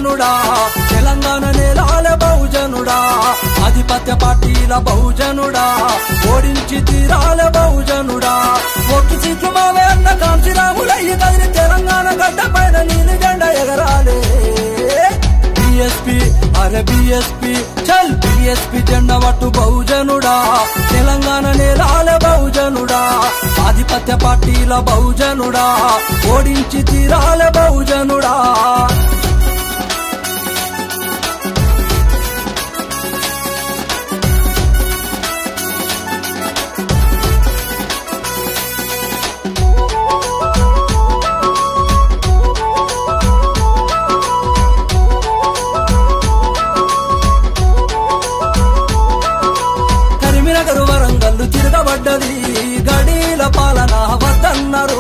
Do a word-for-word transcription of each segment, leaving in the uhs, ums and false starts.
బహుజనుడా తెలంగాణ నేలాల బహుజనుడా ఆధిపత్య పార్టీల బహుజనుడా ఓడించి తీరాల బహుజనుడా ఒక్క సీట్లు మావే అన్న కాంతిరాములయ్యి కదిలి తెలంగాణ గడ్డ పైన నీలి జెండా ఎగరాలే బీఎస్పీ అరే బీఎస్పీ చల్ బీఎస్పీ జెండా పట్టు బహుజనుడా తెలంగాణ నేలాల బహుజనుడా ఆధిపత్య పార్టీల బహుజనుడా ఓడించి తీరాల బహుజనుడా వరంగల్లు తిరగబడ్డది గడీల పాలన వద్దన్నారు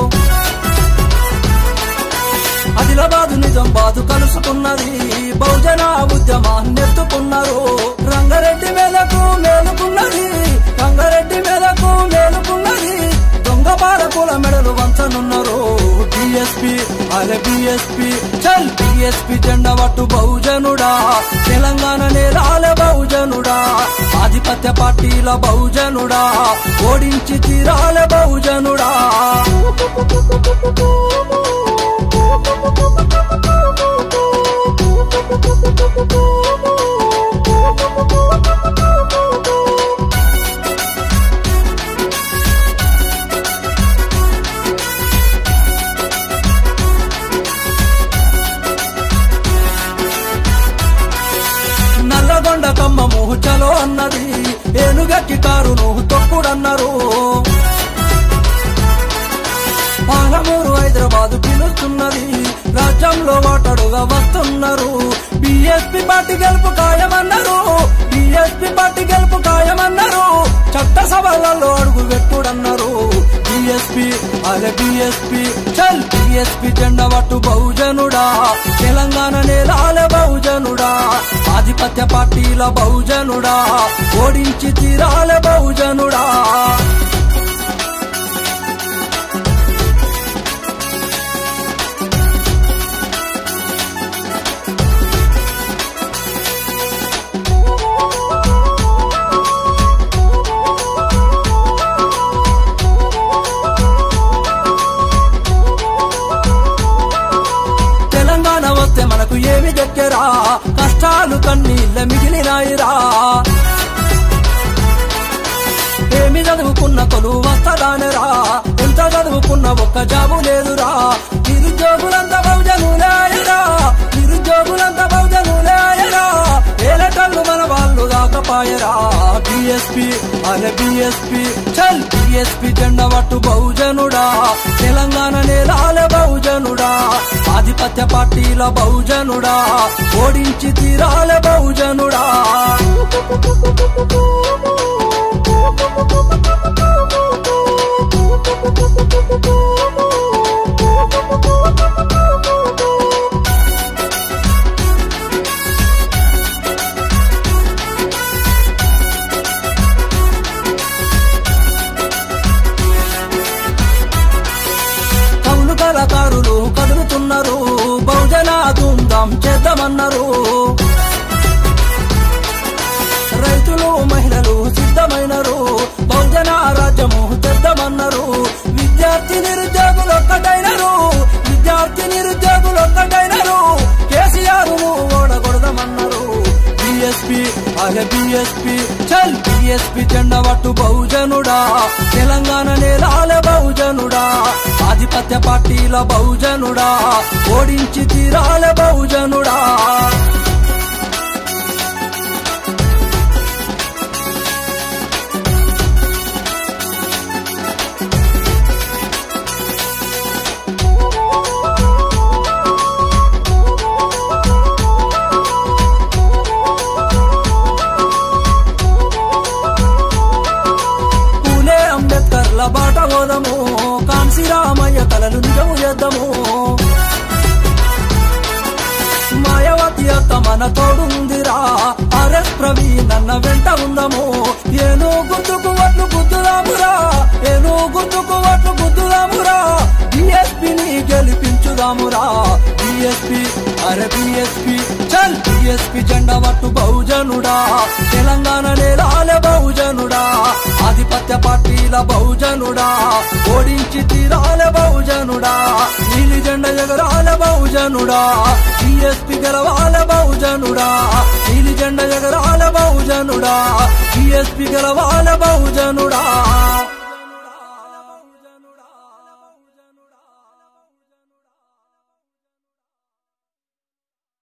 ఆదిలాబాదు నిజామాబాదు కలుసుకున్నది బహుజన ఉద్యమాన్ని ఎత్తుకున్నారు రంగారెడ్డి మేలకు మేలుకున్నది రంగారెడ్డి మేలకు మేలుకున్నది దొంగ పాలకుల మెడలు వంచనున్నారు బీఎస్పీ అరే బీఎస్పీ చల్ బీఎస్పీ జెండా పట్టు బహుజనుడా తెలంగాణ నేలాల బహుజనుడా ఆధిపత్య పార్టీల బహుజనుడా ఓడించి తీరాల బహుజనుడా నల్లగొండ కమ్మము చలో అన్నది ఏనుగట్టి కారును తొక్కుడన్నారు పాలమూరు హైదరాబాదు పిలుస్తున్నది రాజ్యంలో వాటడుగా వస్తున్నారు బీఎస్పీ పార్టీ గెలుపు ఖాయమన్నారు బీఎస్పీ పార్టీ గెలుపు ఖాయమన్నారు చట్టసభలలో అడుగు పెట్టుడన్నారు బీఎస్పీ అరే బీఎస్పీ చల్ బీఎస్పీ జెండా పట్టు బహుజనుడా తెలంగాణ నేలాల బహుజనుడా ఆధిపత్య పార్టీల బహుజనుడా ఓడించి తీరాల బహుజనుడా తెలంగాణ వస్తే మనకు ఏమి దగ్గరా కష్టాలు కన్నీళ్ళ మిగిలినాయిరా ఏమి చదువుకున్న కొలువు వస్తదానరా ఎంత చదువుకున్న ఒక్క జాబు లేదురా నిరుద్యోగులంతా బహుజనులేయరా నిరుద్యోగులంతా బహుజనులేయరా ఏలటల్లు మన వాళ్ళు కాకపాయరా బీఎస్పీ అరే బీఎస్పీ చల్ బీఎస్పీ జెండా పట్టు బహుజనుడా తెలంగాణ నేలాల బహుజనుడా ఆధిపత్య పార్టీల బహుజనుడా ఓడించి తీరాల బహుజనుడా కవులు కళాకారులు కదులుతున్నారు బహుజన ధూమ్ధాం చేద్దామన్నారు రైతులు మహిళలు సిద్ధమైనరు బహుజన రాజ్యము తెద్దామన్నారు విద్యార్థి నిరుద్యోగులు ఒక్కటైనరు విద్యార్థి నిరుద్యోగులు ఒక్కటైనరు కేసీఆర్ ను ఓడగొడదామన్నారు బీఎస్పీ అరే బీఎస్పీ చల్ బీఎస్పీ జెండా పట్టు బహుజనుడా తెలంగాణ నేలాల బహుజనుడా ఆధిపత్య పార్టీల బహుజనుడా ఓడించి తీరాల బహుజనుడా బాట పోదము కాంశీరామయ్య కలలు నిజము చేద్దాము మాయావతి అక్క మన తోడుందిరా ఆర్ఎస్ ప్రవీణ్ అన్న వెంట ఉందము ఏను గుర్తుకు వడ్లు గుద్దుదామురా ఏను గుర్తుకు వడ్లు గుద్దుదామురా బీఎస్పీని గెలిపించుదామురా బీఎస్పీ అరే బిఎస్పి చల్ బిఎస్పి జెండా పట్టు బహుజనుడా తెలంగాణ నేలాలే బహుజనుడా ఆధిపత్య పార్టీల బహుజనుడా ఓడించి తీరాలే బహుజనుడా నీలి జెండా ఎగరాలే బహుజనుడా బిఎస్పి గెలవాలే బహుజనుడా నీలి జెండా ఎగరాలే బహుజనుడా బిఎస్పి గెలవాలే బహుజనుడా